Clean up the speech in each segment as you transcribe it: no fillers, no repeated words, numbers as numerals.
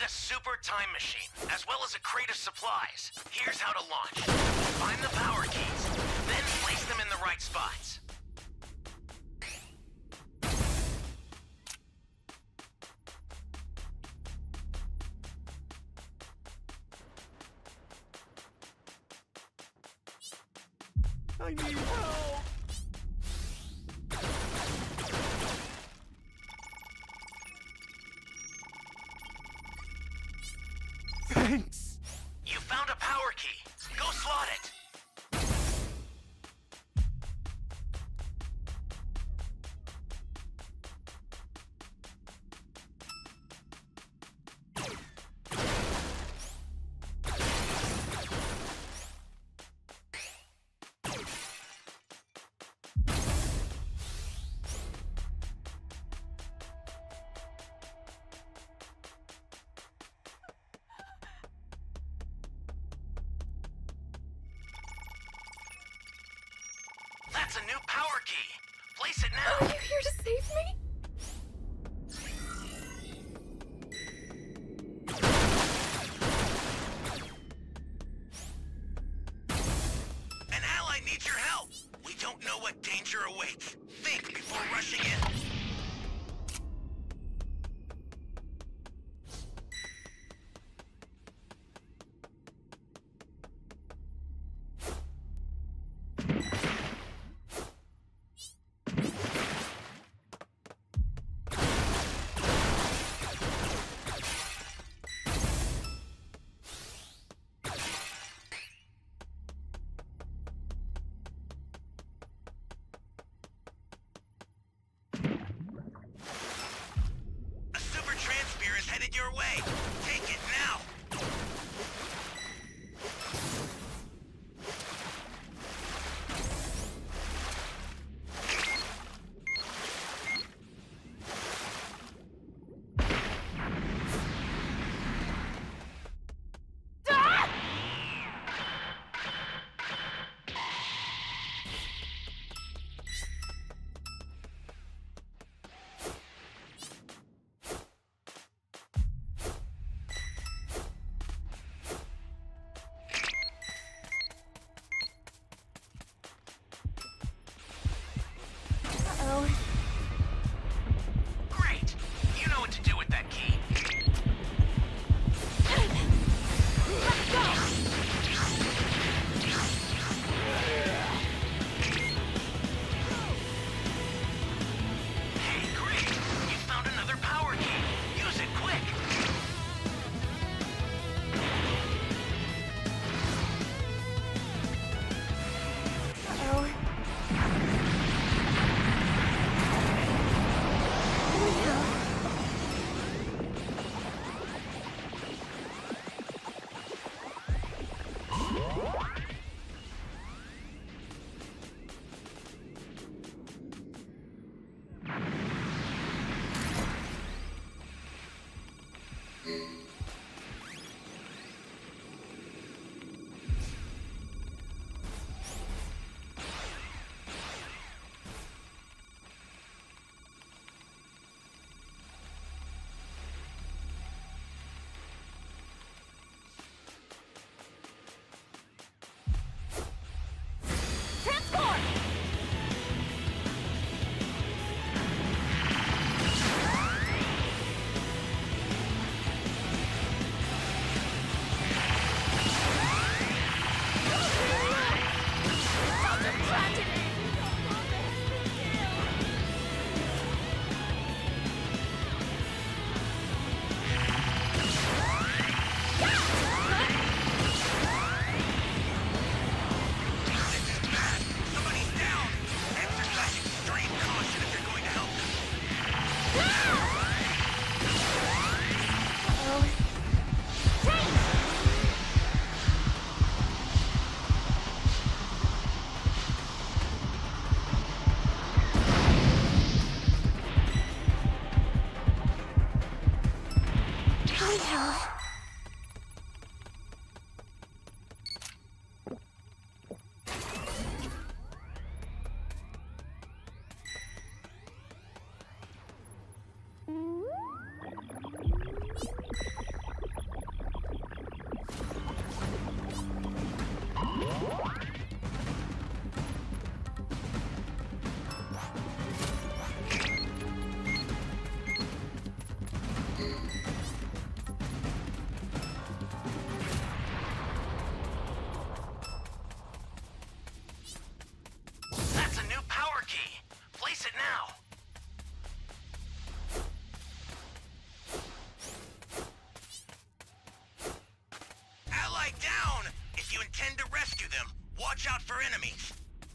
a super time machine, as well as a crate of supplies. Here's how to launch. Find the power keys, then place them in the right spots. I need help! Thanks! You found a power key. Go slot it. That's a new power key. Place it now. Are you here to save me? An ally needs your help. We don't know what danger awaits. Think before rushing in. A super transpear is headed your way. Take it now. If you intend to rescue them, watch out for enemies.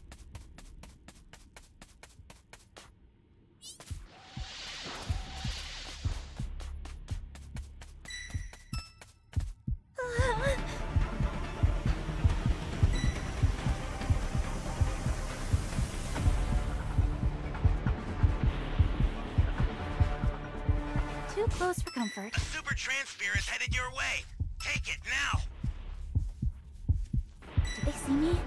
Too close for comfort. A super transfer is headed your way. Take it now. Did they see me?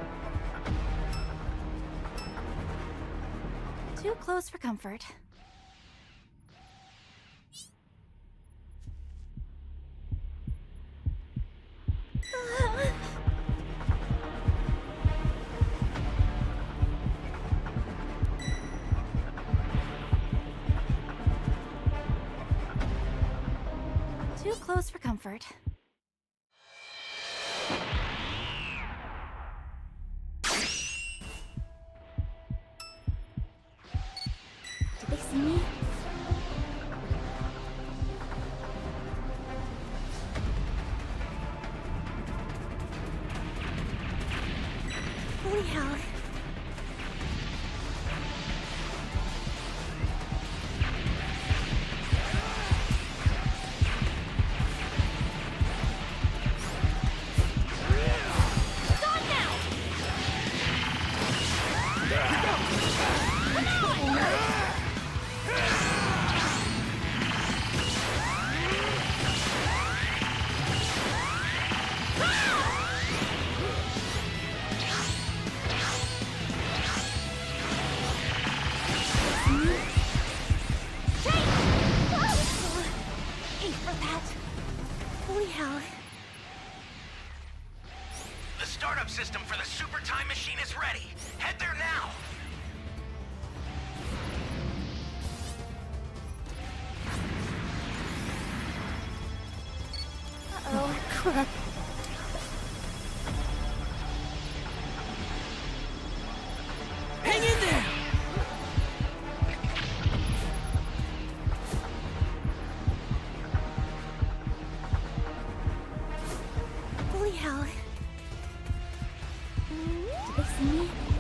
Too close for comfort. Too close for comfort. Did they see me? Holy hell. Holy hell. The startup system for the super time machine is ready. Head there now. Uh-oh. Crap. Hang in there! Holy hell. Did they see me?